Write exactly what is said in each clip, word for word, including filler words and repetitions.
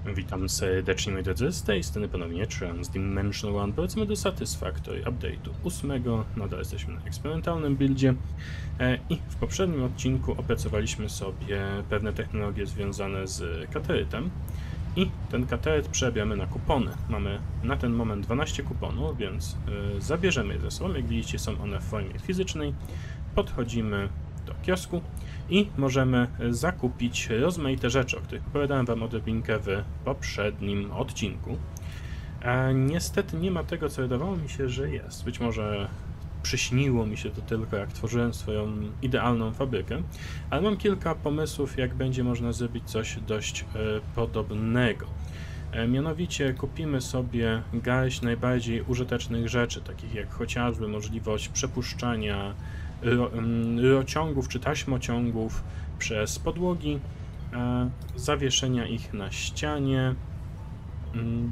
Witam serdecznie, moi drodzy, z tej strony ponownie Transdimensional One. Wracamy do Satisfactory Update'u ósmego. Nadal jesteśmy na eksperymentalnym buildzie i w poprzednim odcinku opracowaliśmy sobie pewne technologie związane z katerytem i ten kateryt przerabiamy na kupony. Mamy na ten moment dwanaście kuponów, więc zabierzemy je ze sobą. Jak widzicie, są one w formie fizycznej. Podchodzimy do kiosku i możemy zakupić rozmaite rzeczy, o których opowiadałem wam odrobinkę w poprzednim odcinku. A niestety nie ma tego, co wydawało mi się, że jest. Być może przyśniło mi się to tylko, jak tworzyłem swoją idealną fabrykę, ale mam kilka pomysłów, jak będzie można zrobić coś dość e, podobnego. E, mianowicie kupimy sobie garść najbardziej użytecznych rzeczy, takich jak chociażby możliwość przepuszczania Ro, rociągów czy taśmociągów przez podłogi, e, zawieszenia ich na ścianie mm,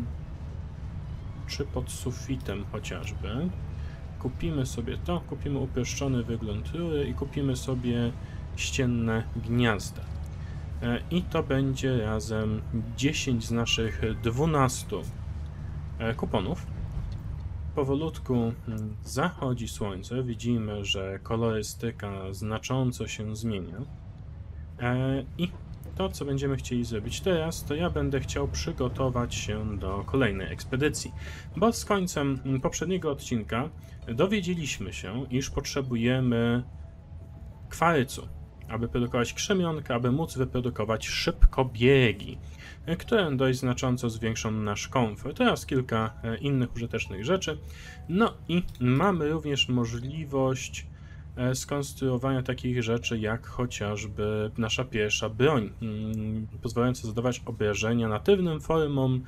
czy pod sufitem chociażby. Kupimy sobie to, kupimy uproszczony wygląd rury i kupimy sobie ścienne gniazda. E, I to będzie razem dziesięć z naszych dwunastu e, kuponów. Powolutku zachodzi słońce, widzimy, że kolorystyka znacząco się zmienia e, i to, co będziemy chcieli zrobić teraz, to ja będę chciał przygotować się do kolejnej ekspedycji, bo z końcem poprzedniego odcinka dowiedzieliśmy się, iż potrzebujemy kwarcu, aby produkować krzemionkę, aby móc wyprodukować szybkobiegi, które dość znacząco zwiększą nasz komfort. Teraz kilka innych użytecznych rzeczy. No i mamy również możliwość skonstruowania takich rzeczy, jak chociażby nasza pierwsza broń, pozwalająca zadawać obrażenia natywnym formom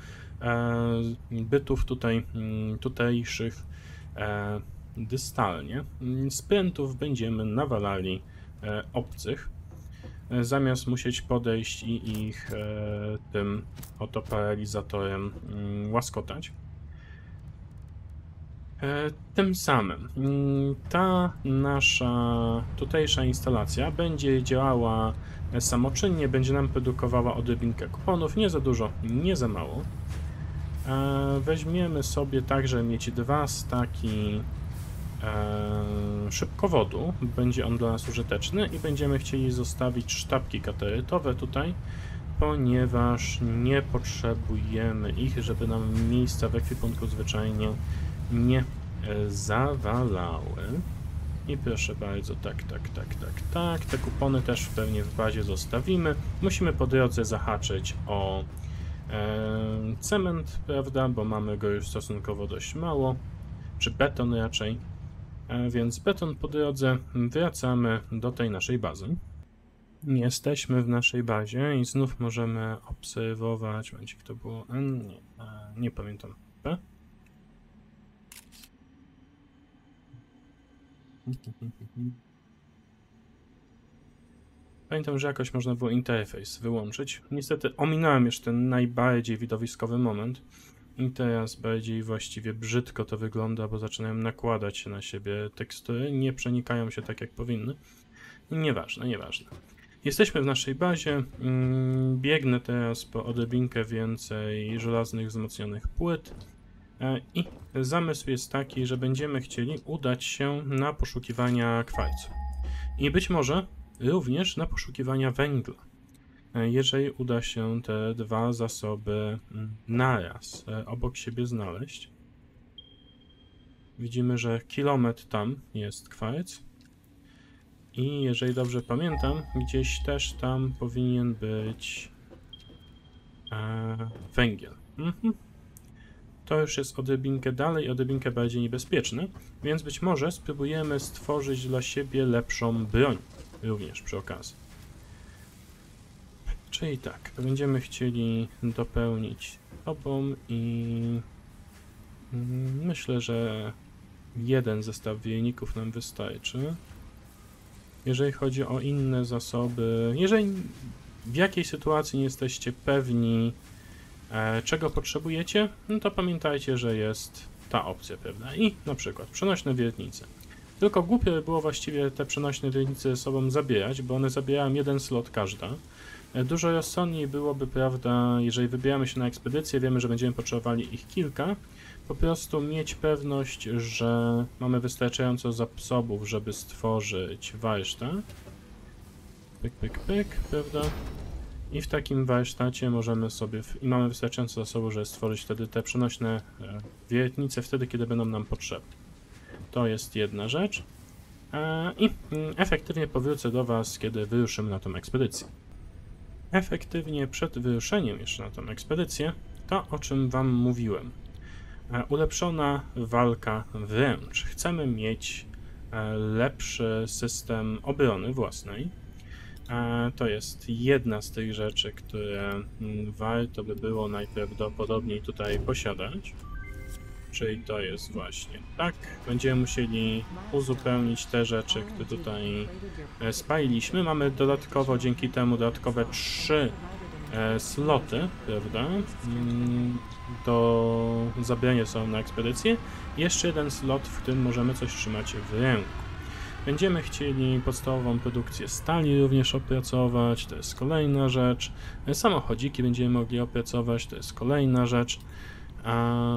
bytów tutaj, tutejszych dystalnie. Z prętów będziemy nawalali obcych, zamiast musieć podejść i ich e, tym oto paralizatorem mm, łaskotać. E, tym samym mm, ta nasza tutejsza instalacja będzie działała samoczynnie, będzie nam produkowała odrobinkę kuponów, nie za dużo, nie za mało. E, weźmiemy sobie także mieć dwa staki Eee, szybkowodu, będzie on dla nas użyteczny i będziemy chcieli zostawić sztabki katerytowe tutaj, ponieważ nie potrzebujemy ich, żeby nam miejsca w ekwipunku zwyczajnie nie e, zawalały. I proszę bardzo, tak, tak, tak, tak, tak, te kupony też pewnie w bazie zostawimy. Musimy po drodze zahaczyć o e, cement, prawda, bo mamy go już stosunkowo dość mało, czy beton raczej. Więc beton po drodze, wracamy do tej naszej bazy. Jesteśmy w naszej bazie i znów możemy obserwować, będzie to było N, nie, nie pamiętam, P. Pamiętam, że jakoś można było interfejs wyłączyć. Niestety ominąłem już ten najbardziej widowiskowy moment. I teraz bardziej właściwie brzydko to wygląda, bo zaczynają nakładać się na siebie tekstury, nie przenikają się tak jak powinny. Nieważne, nieważne. Jesteśmy w naszej bazie, biegnę teraz po odrobinkę więcej żelaznych wzmocnionych płyt i zamysł jest taki, że będziemy chcieli udać się na poszukiwania kwarcu. I być może również na poszukiwania węgla, jeżeli uda się te dwa zasoby naraz obok siebie znaleźć. Widzimy, że kilometr tam jest kwarc i jeżeli dobrze pamiętam, gdzieś też tam powinien być e, węgiel. Mhm. To już jest odrobinkę dalej, odrobinkę bardziej niebezpieczne, więc być może spróbujemy stworzyć dla siebie lepszą broń również przy okazji. Czyli tak, będziemy chcieli dopełnić obą i myślę, że jeden zestaw wiejników nam wystarczy. Jeżeli chodzi o inne zasoby, jeżeli w jakiej sytuacji nie jesteście pewni, e, czego potrzebujecie, no to pamiętajcie, że jest ta opcja pewna i na przykład przenośne wiertnice. Tylko głupio by było właściwie te przenośne wiertnice ze sobą zabierać, bo one zabierają jeden slot każda. Dużo rozsądniej byłoby, prawda, jeżeli wybieramy się na ekspedycję, wiemy, że będziemy potrzebowali ich kilka, po prostu mieć pewność, że mamy wystarczająco zasobów, żeby stworzyć warsztat. Pyk, pyk, pyk, prawda? I w takim warsztacie możemy sobie, w, i mamy wystarczająco zasobów, żeby stworzyć wtedy te przenośne e, wiertnice, wtedy, kiedy będą nam potrzebne. To jest jedna rzecz. E, I mm, efektywnie powrócę do Was, kiedy wyruszymy na tą ekspedycję. Efektywnie przed wyruszeniem jeszcze na tę ekspedycję, to o czym Wam mówiłem. E, ulepszona walka wręcz. Chcemy mieć e, lepszy system obrony własnej. E, to jest jedna z tych rzeczy, które m, warto by było najprawdopodobniej tutaj posiadać. Czyli to jest właśnie tak. Będziemy musieli uzupełnić te rzeczy, które tutaj e, spaliliśmy. Mamy dodatkowo, dzięki temu dodatkowe trzy e, sloty, prawda, mm, do zabrania są na ekspedycję. Jeszcze jeden slot, w którym możemy coś trzymać w ręku. Będziemy chcieli podstawową produkcję stali również opracować, to jest kolejna rzecz. Samochodziki będziemy mogli opracować, to jest kolejna rzecz. A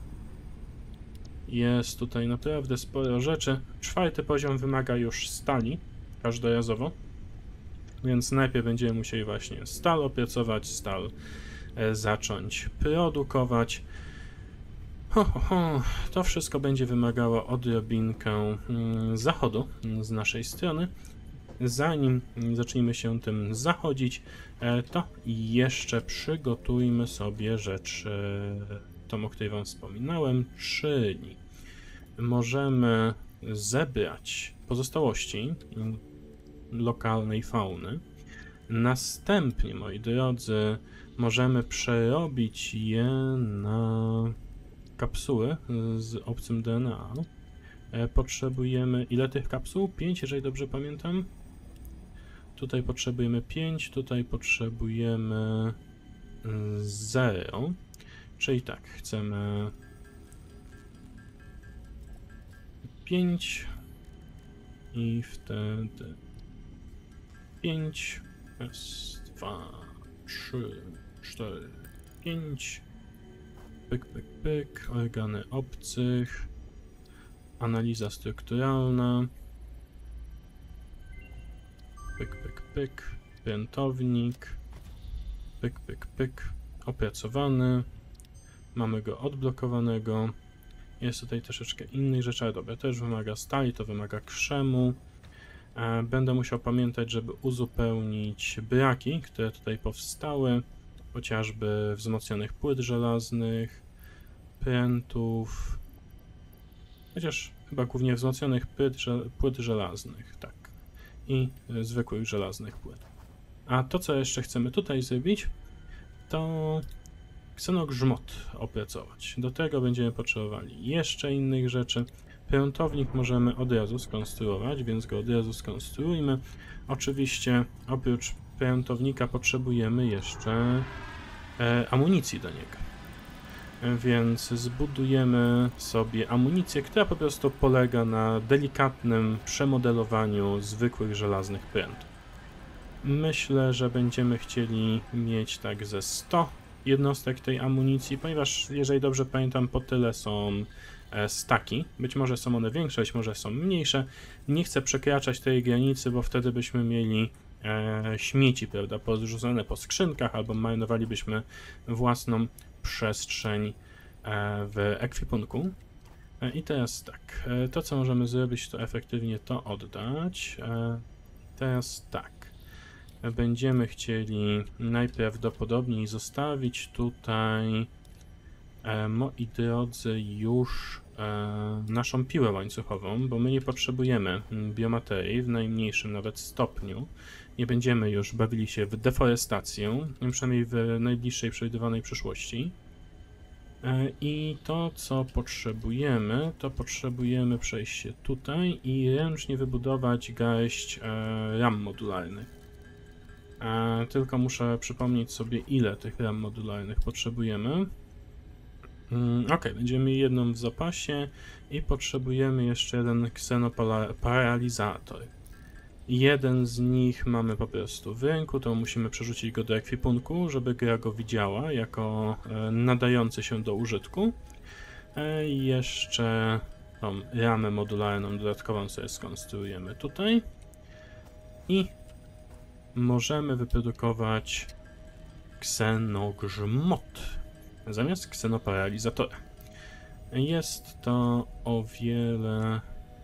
jest tutaj naprawdę sporo rzeczy. Czwarty poziom wymaga już stali, każdorazowo. Więc najpierw będziemy musieli właśnie stal opracować, stal e, zacząć produkować. Ho, ho, ho. To wszystko będzie wymagało odrobinkę mm, zachodu z naszej strony. Zanim zaczniemy się tym zachodzić, e, to jeszcze przygotujmy sobie rzecz, e, tą, o której Wam wspominałem, czyli możemy zebrać pozostałości lokalnej fauny. Następnie, moi drodzy, możemy przerobić je na kapsuły z obcym D N A. Potrzebujemy, ile tych kapsuł? pięć, jeżeli dobrze pamiętam. Tutaj potrzebujemy pięć, tutaj potrzebujemy zero. Czyli tak, chcemy pięć i wtedy pięć, raz, dwa, trzy, cztery, pięć. Pyk, pyk, pyk, organy obcych, analiza strukturalna, pyk, pyk, pyk, prętownik, pyk, pyk, pyk, opracowany, mamy go odblokowanego, jest tutaj troszeczkę innych rzeczy, ale dobra, też wymaga stali, to wymaga krzemu. Będę musiał pamiętać, żeby uzupełnić braki, które tutaj powstały, chociażby wzmocnionych płyt żelaznych, prętów, chociaż chyba głównie wzmocnionych płyt, żel płyt żelaznych, tak, i y, zwykłych żelaznych płyt. A to, co jeszcze chcemy tutaj zrobić, to ksenogrzmot opracować. Do tego będziemy potrzebowali jeszcze innych rzeczy. Prętownik możemy od razu skonstruować, więc go od razu skonstruujmy. Oczywiście oprócz prętownika potrzebujemy jeszcze e, amunicji do niego. E, więc zbudujemy sobie amunicję, która po prostu polega na delikatnym przemodelowaniu zwykłych żelaznych prętów. Myślę, że będziemy chcieli mieć tak ze sto jednostek tej amunicji, ponieważ jeżeli dobrze pamiętam, po tyle są e, staki. Być może są one większe, być może są mniejsze. Nie chcę przekraczać tej granicy, bo wtedy byśmy mieli e, śmieci, prawda, porzucone po skrzynkach, albo marnowalibyśmy własną przestrzeń e, w ekwipunku. E, I teraz tak, e, to co możemy zrobić, to efektywnie to oddać. E, teraz tak. Będziemy chcieli najprawdopodobniej zostawić tutaj, e, moi drodzy, już e, naszą piłę łańcuchową, bo my nie potrzebujemy biomaterii w najmniejszym nawet stopniu. Nie będziemy już bawili się w deforestację, przynajmniej w najbliższej przewidywanej przyszłości. E, I to, co potrzebujemy, to potrzebujemy przejść się tutaj i ręcznie wybudować garść e, ram modularnych. E, tylko muszę przypomnieć sobie, ile tych ram modularnych potrzebujemy. Mm, ok, będziemy mieli jedną w zapasie i potrzebujemy jeszcze jeden ksenoparalizator. Jeden z nich mamy po prostu w ręku, to musimy przerzucić go do ekwipunku, żeby gra go widziała jako e, nadający się do użytku. E, jeszcze tą ramę modularną dodatkową sobie skonstruujemy tutaj. I możemy wyprodukować ksenogrzmot zamiast ksenoparalizatora. Jest to o wiele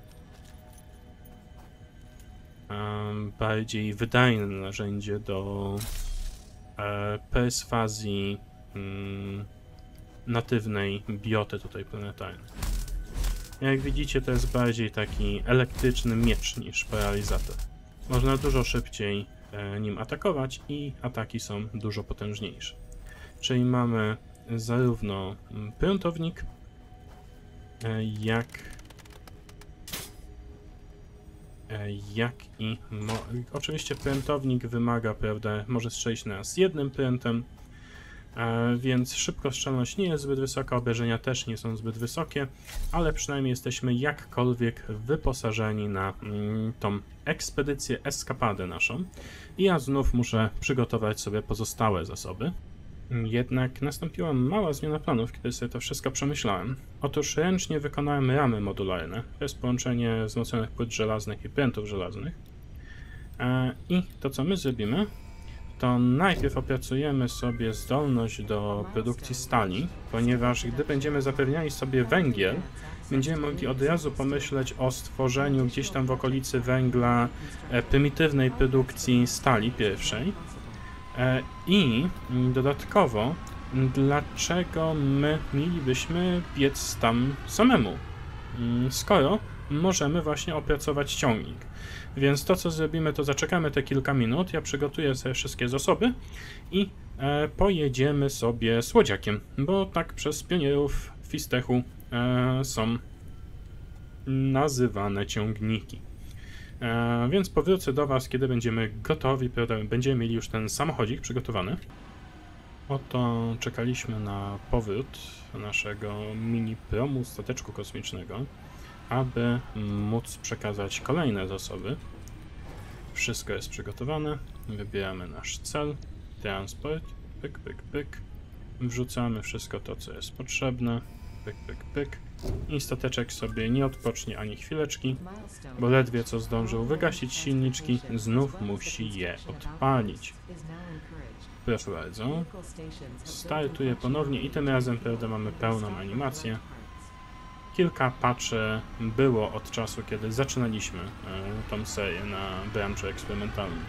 um, bardziej wydajne narzędzie do e, perswazji mm, natywnej bioty tutaj planetarnej. Jak widzicie, to jest bardziej taki elektryczny miecz niż paralizator. Można dużo szybciej e, nim atakować i ataki są dużo potężniejsze. Czyli mamy zarówno prątownik, e, jak, e, jak i... Mo oczywiście prętownik wymaga, prawda, może strzelić na nas jednym prętem, e, więc szybkostrzelność nie jest zbyt wysoka, obrażenia też nie są zbyt wysokie, ale przynajmniej jesteśmy jakkolwiek wyposażeni na mm, tą ekspedycję, eskapadę naszą. I ja znów muszę przygotować sobie pozostałe zasoby. Jednak nastąpiła mała zmiana planów, kiedy sobie to wszystko przemyślałem. Otóż ręcznie wykonałem ramy modularne, to jest połączenie wzmocnionych płyt żelaznych i prętów żelaznych. I to, co my zrobimy, to najpierw opracujemy sobie zdolność do produkcji stali, ponieważ gdy będziemy zapewniali sobie węgiel, będziemy mogli od razu pomyśleć o stworzeniu gdzieś tam w okolicy węgla prymitywnej produkcji stali pierwszej. I dodatkowo, dlaczego my mielibyśmy biec tam samemu, skoro możemy właśnie opracować ciągnik. Więc to, co zrobimy, to zaczekamy te kilka minut, ja przygotuję sobie wszystkie zasoby i e, pojedziemy sobie słodziakiem, bo tak przez pionierów Fistechu e, są nazywane ciągniki. E, więc powrócę do Was, kiedy będziemy gotowi, prawda, będziemy mieli już ten samochodzik przygotowany. Oto czekaliśmy na powrót naszego mini-promu stateczku kosmicznego, aby móc przekazać kolejne zasoby. Wszystko jest przygotowane, wybieramy nasz cel, transport, pyk, pyk, pyk, wrzucamy wszystko to, co jest potrzebne, pyk, pyk, pyk i stateczek sobie nie odpocznie ani chwileczki, bo ledwie co zdążył wygasić silniczki, znów musi je odpalić. Proszę bardzo, startuję ponownie i tym razem, prawda, mamy pełną animację. Kilka patchy było od czasu, kiedy zaczynaliśmy e, tą serię na branchu eksperymentalnym.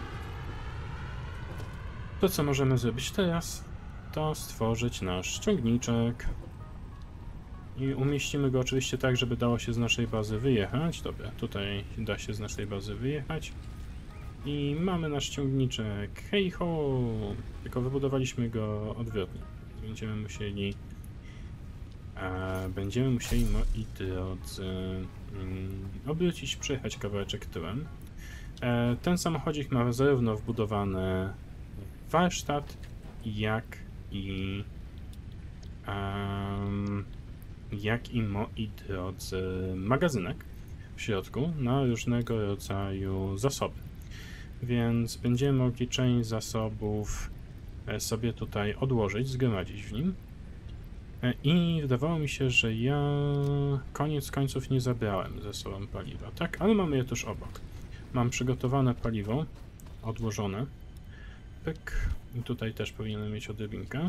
To, co możemy zrobić teraz, to stworzyć nasz ciągniczek. I umieścimy go oczywiście tak, żeby dało się z naszej bazy wyjechać. Dobra, tutaj da się z naszej bazy wyjechać. I mamy nasz ciągniczek. Hej ho! Tylko wybudowaliśmy go odwrotnie. Będziemy musieli... A będziemy musieli, moi drodzy, mm, obrócić, przejechać kawałeczek tyłem. E, ten samochodzik ma zarówno wbudowany warsztat, jak i um, jak i, moi drodzy, magazynek w środku na różnego rodzaju zasoby. Więc będziemy mogli część zasobów sobie tutaj odłożyć, zgromadzić w nim. I wydawało mi się, że ja koniec końców nie zabrałem ze sobą paliwa, tak? Ale mamy je tuż obok. Mam przygotowane paliwo, odłożone. Pyk. I tutaj też powinienem mieć odrobinkę.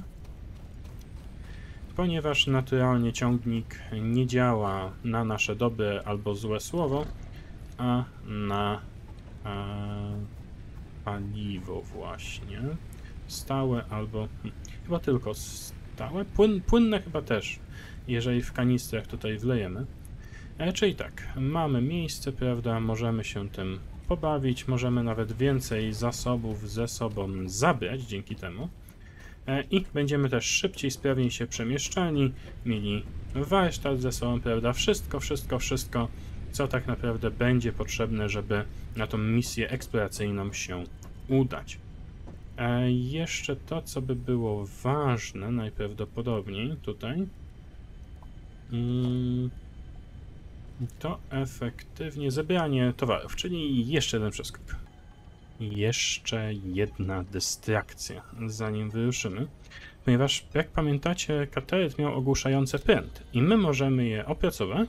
Ponieważ naturalnie ciągnik nie działa na nasze dobre albo złe słowo, a na a, paliwo właśnie. Stałe albo... Hmm, chyba tylko stałe. Płyn, płynne chyba też, jeżeli w kanistrach tutaj wlejemy. E, czyli tak, mamy miejsce, prawda, możemy się tym pobawić, możemy nawet więcej zasobów ze sobą zabrać dzięki temu. E, I będziemy też szybciej, sprawniej się przemieszczali, mieli warsztat ze sobą, prawda, wszystko, wszystko, wszystko, co tak naprawdę będzie potrzebne, żeby na tą misję eksploracyjną się udać. E, jeszcze to, co by było ważne, najprawdopodobniej tutaj. Mm, to efektywnie zabieranie towarów, czyli jeszcze jeden przeskok. Jeszcze jedna dystrakcja, zanim wyruszymy. Ponieważ, jak pamiętacie, kateryt miał ogłuszające pręty i my możemy je opracować,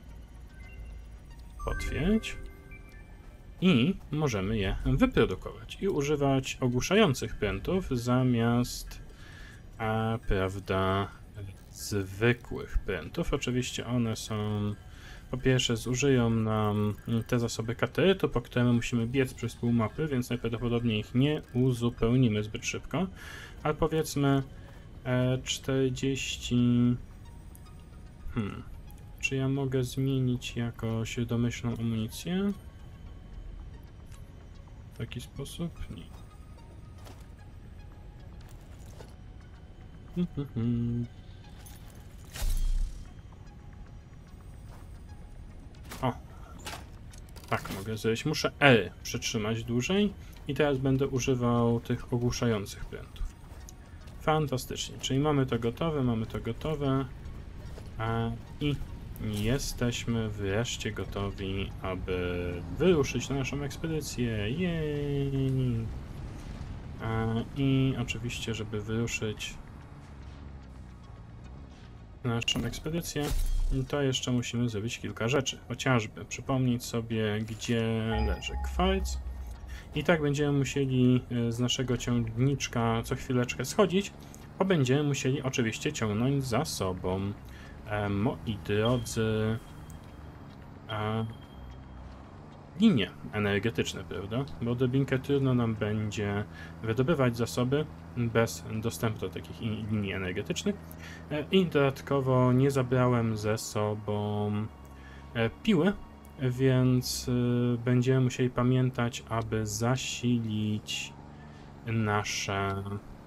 potwierdzić i możemy je wyprodukować i używać ogłuszających prętów zamiast, a, prawda, zwykłych prętów. Oczywiście one są, po pierwsze zużyją nam te zasoby katerytu, po które my musimy biec przez pół mapy, więc najprawdopodobniej ich nie uzupełnimy zbyt szybko, ale powiedzmy czterdzieści... Hmm. Czy ja mogę zmienić jakoś domyślną amunicję? W taki sposób? Nie. O! Tak mogę zrobić. Muszę R przytrzymać dłużej i teraz będę używał tych ogłuszających prętów. Fantastycznie, czyli mamy to gotowe, mamy to gotowe a, i jesteśmy wreszcie gotowi, aby wyruszyć na naszą ekspedycję. Jej! A, I oczywiście, żeby wyruszyć na naszą ekspedycję, to jeszcze musimy zrobić kilka rzeczy. Chociażby przypomnieć sobie, gdzie leży kwarc. I tak będziemy musieli z naszego ciągniczka co chwileczkę schodzić, bo będziemy musieli oczywiście ciągnąć za sobą, e, moi drodzy, e, linie energetyczne, prawda? Bo odrobinkę trudno nam będzie wydobywać zasoby bez dostępu do takich linii energetycznych. E, I dodatkowo nie zabrałem ze sobą e, piły, więc y, będziemy musieli pamiętać, aby zasilić nasze...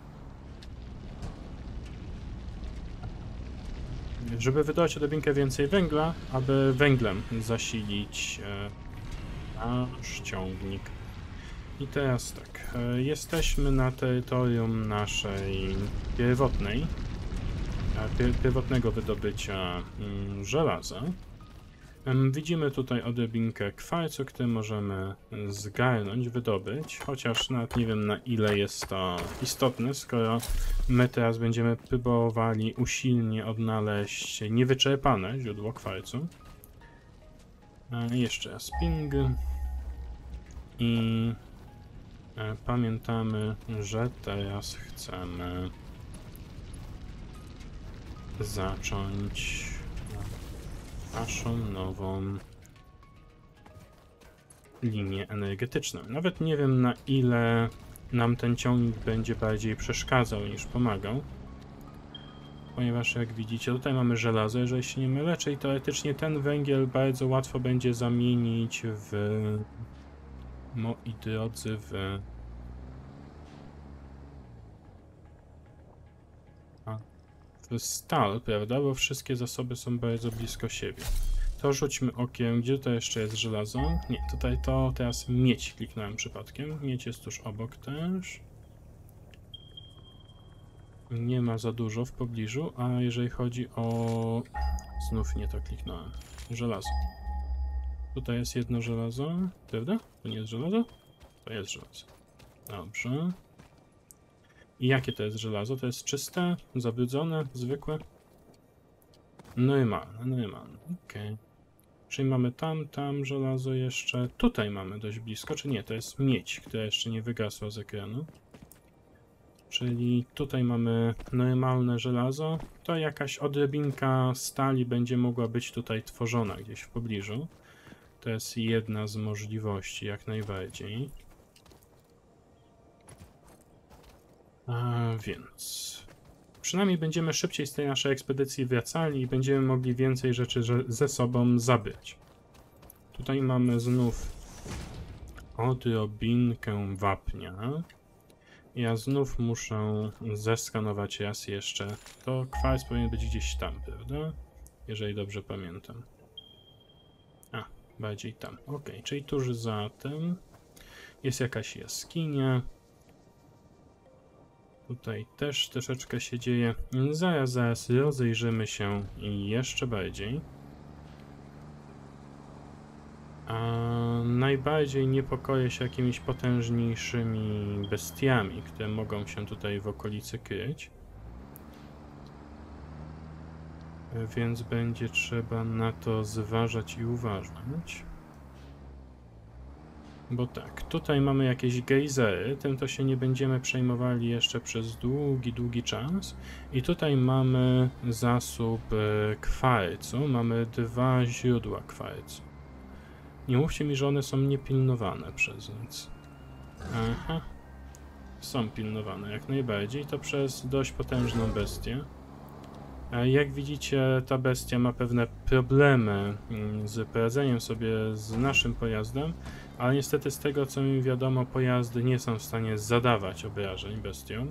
Żeby wydać odrobinkę więcej węgla, aby węglem zasilić y, nasz ciągnik. I teraz tak, y, jesteśmy na terytorium naszej pierwotnej, pier pierwotnego wydobycia y, żelaza. Widzimy tutaj odrobinkę kwarcu, który możemy zgarnąć, wydobyć, chociaż nawet nie wiem, na ile jest to istotne, skoro my teraz będziemy próbowali usilnie odnaleźć niewyczerpane źródło kwarcu. Jeszcze raz ping. I pamiętamy, że teraz chcemy zacząć naszą nową linię energetyczną. Nawet nie wiem, na ile nam ten ciągnik będzie bardziej przeszkadzał niż pomagał. Ponieważ jak widzicie, tutaj mamy żelazo, jeżeli się nie mylę, czyli teoretycznie ten węgiel bardzo łatwo będzie zamienić w, moi drodzy, w... A, w stal, prawda? Bo wszystkie zasoby są bardzo blisko siebie. To rzućmy okiem, gdzie to jeszcze jest żelazo? Nie, tutaj to, teraz miedź kliknąłem przypadkiem. Miedź jest tuż obok też. Nie ma za dużo w pobliżu, a jeżeli chodzi o... Znów nie to kliknąłem. Żelazo. Tutaj jest jedno żelazo, prawda? To nie jest żelazo? To jest żelazo. Dobrze. I jakie to jest żelazo? To jest czyste, zabrudzone, zwykłe? Normalne, normalne. Okej. Okay. Czyli mamy tam, tam żelazo jeszcze. Tutaj mamy dość blisko, czy nie? To jest miedź, która jeszcze nie wygasła z ekranu. Czyli tutaj mamy normalne żelazo. To jakaś odrobinka stali będzie mogła być tutaj tworzona gdzieś w pobliżu. To jest jedna z możliwości, jak najbardziej. A więc... Przynajmniej będziemy szybciej z tej naszej ekspedycji wracali i będziemy mogli więcej rzeczy ze sobą zabrać. Tutaj mamy znów odrobinkę wapnia. Ja znów muszę zeskanować raz jeszcze. To kwarc powinien być gdzieś tam, prawda? Jeżeli dobrze pamiętam. A, bardziej tam. Ok, czyli tuż za tym jest jakaś jaskinia. Tutaj też troszeczkę się dzieje. Zaraz, zaraz rozejrzymy się jeszcze bardziej. A najbardziej niepokoję się jakimiś potężniejszymi bestiami, które mogą się tutaj w okolicy kryć. Więc będzie trzeba na to zważać i uważać. Bo tak, tutaj mamy jakieś gejzery, tym to się nie będziemy przejmowali jeszcze przez długi, długi czas. I tutaj mamy zasób kwarcu, mamy dwa źródła kwarcu. Nie mówcie mi, że one są niepilnowane przez nic. Aha. Są pilnowane jak najbardziej, to przez dość potężną bestię. Jak widzicie, ta bestia ma pewne problemy z poradzeniem sobie z naszym pojazdem, ale niestety z tego co mi wiadomo, pojazdy nie są w stanie zadawać obrażeń bestiom,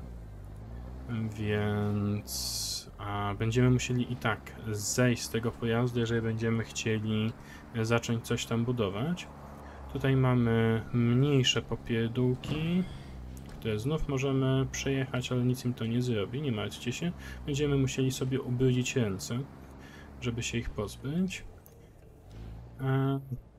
więc a, będziemy musieli i tak zejść z tego pojazdu, jeżeli będziemy chcieli zacząć coś tam budować. Tutaj mamy mniejsze popierdółki, które znów możemy przejechać, ale nic im to nie zrobi, nie martwcie się. Będziemy musieli sobie ubrudzić ręce, żeby się ich pozbyć. A...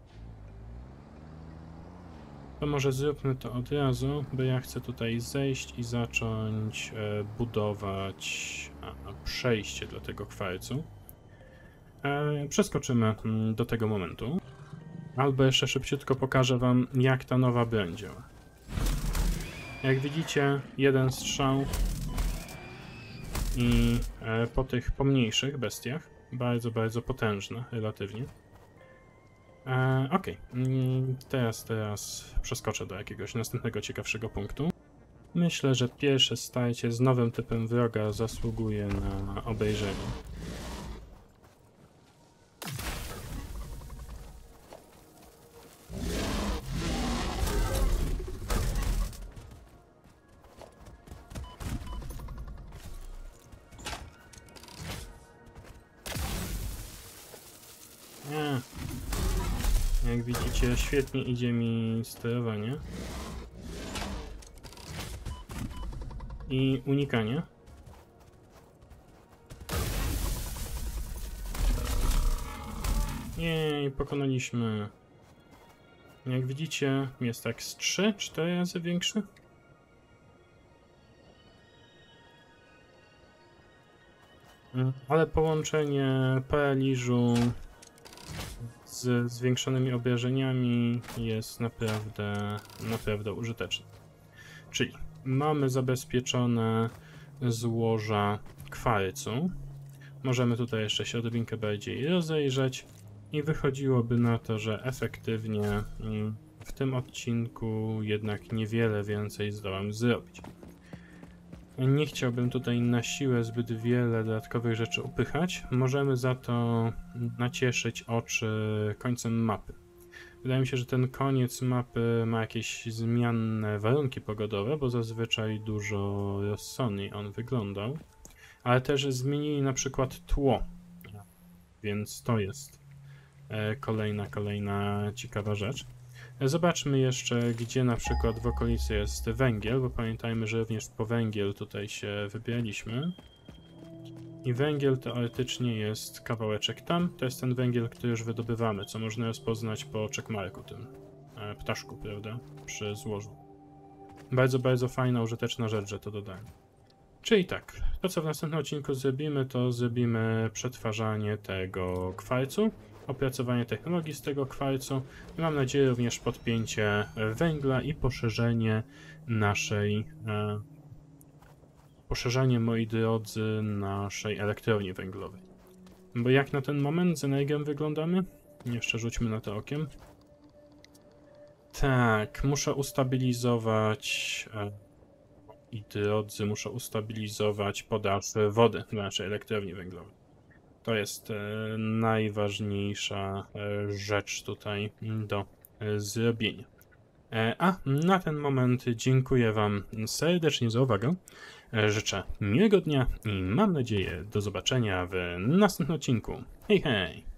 To może zróbmy to od razu, bo ja chcę tutaj zejść i zacząć e, budować a, przejście do tego kwarcu. E, przeskoczymy m, do tego momentu. Albo jeszcze szybciutko pokażę wam, jak ta nowa broń działa. Jak widzicie, jeden strzał i e, po tych pomniejszych bestiach, bardzo, bardzo potężne relatywnie. E, ok, teraz, teraz przeskoczę do jakiegoś następnego ciekawszego punktu. Myślę, że pierwsze starcie z nowym typem wroga zasługuje na obejrzenie. Nie. Jak widzicie, świetnie idzie mi sterowanie i unikanie. Jej, pokonaliśmy. Jak widzicie, jest tak z trzy cztery razy większy. Ale połączenie paraliżu z zwiększonymi obrażeniami jest naprawdę, naprawdę użyteczne. Czyli mamy zabezpieczone złoża kwarcu. Możemy tutaj jeszcze się odrobinkę bardziej rozejrzeć i wychodziłoby na to, że efektywnie w tym odcinku jednak niewiele więcej zdołam zrobić. Nie chciałbym tutaj na siłę zbyt wiele dodatkowych rzeczy upychać. Możemy za to nacieszyć oczy końcem mapy. Wydaje mi się, że ten koniec mapy ma jakieś zmienne warunki pogodowe, bo zazwyczaj dużo rozsądniej on wyglądał. Ale też zmienili na przykład tło, więc to jest kolejna, kolejna ciekawa rzecz. Zobaczmy jeszcze, gdzie na przykład w okolicy jest węgiel, bo pamiętajmy, że również po węgiel tutaj się wybieraliśmy. I węgiel teoretycznie jest kawałeczek tam. To jest ten węgiel, który już wydobywamy, co można rozpoznać po checkmarku tym e, ptaszku, prawda, przy złożu. Bardzo, bardzo fajna, użyteczna rzecz, że to dodałem. Czyli tak, to co w następnym odcinku zrobimy, to zrobimy przetwarzanie tego kwarcu, opracowanie technologii z tego kwarcu i mam nadzieję również podpięcie węgla i poszerzenie naszej, e, poszerzenie, moi drodzy, naszej elektrowni węglowej. Bo jak na ten moment z energią wyglądamy? Jeszcze rzućmy na to okiem. Tak, muszę ustabilizować, e, i drodzy, muszę ustabilizować podaż wody do naszej elektrowni węglowej. To jest e, najważniejsza e, rzecz tutaj do e, zrobienia. E, a na ten moment dziękuję wam serdecznie za uwagę. E, życzę miłego dnia i mam nadzieję do zobaczenia w następnym odcinku. Hej, hej!